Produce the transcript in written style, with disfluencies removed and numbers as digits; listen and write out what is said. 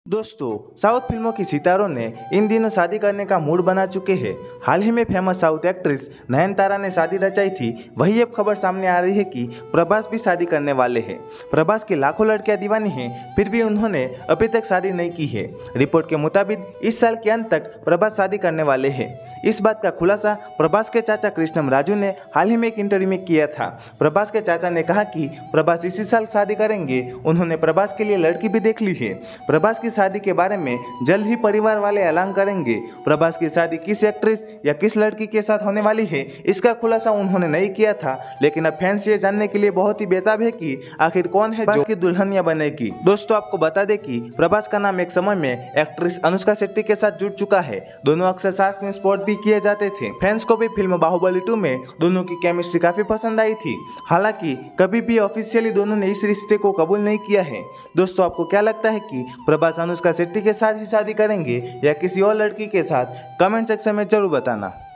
दोस्तों, साउथ फिल्मों की सितारों ने इन दिनों शादी करने का मूड बना चुके हैं। हाल ही में फेमस साउथ एक्ट्रेस नयनतारा ने शादी रचाई थी। वही अब खबर सामने आ रही है कि प्रभास भी शादी करने वाले हैं। प्रभास की लाखों लड़कियां दीवानी हैं, फिर भी उन्होंने अभी तक शादी नहीं की है। रिपोर्ट के मुताबिक इस साल के अंत तक प्रभास शादी करने वाले हैं। इस बात का खुलासा प्रभास के चाचा कृष्णम राजू ने हाल ही में एक इंटरव्यू में किया था। प्रभास के चाचा ने कहा कि प्रभास इसी साल शादी करेंगे। उन्होंने प्रभास के लिए लड़की भी देख ली है। प्रभास की शादी के बारे में जल्द ही परिवार वाले ऐलान करेंगे। प्रभास की शादी किस एक्ट्रेस या किस लड़की के साथ होने वाली है, इसका खुलासा उन्होंने नहीं किया था, लेकिन अब फैंस ये जानने के लिए बहुत ही बेताब है कि आखिर कौन है जो की दुल्हनिया बनेगी। दोस्तों, आपको बता दें कि प्रभास का नाम एक समय में एक्ट्रेस अनुष्का शेट्टी के साथ जुड़ चुका है। दोनों अक्सर साथ में स्पॉट भी किए जाते थे। फैंस को भी फिल्म बाहुबली 2 में दोनों की केमिस्ट्री काफी पसंद आई थी। हालांकि कभी भी ऑफिशियली दोनों ने इस रिश्ते को कबूल नहीं किया है। दोस्तों, आपको क्या लगता है कि प्रभास अनुष्का शेट्टी के साथ ही शादी करेंगे या किसी और लड़की के साथ? कमेंट सेक्शन में जरूर बताना।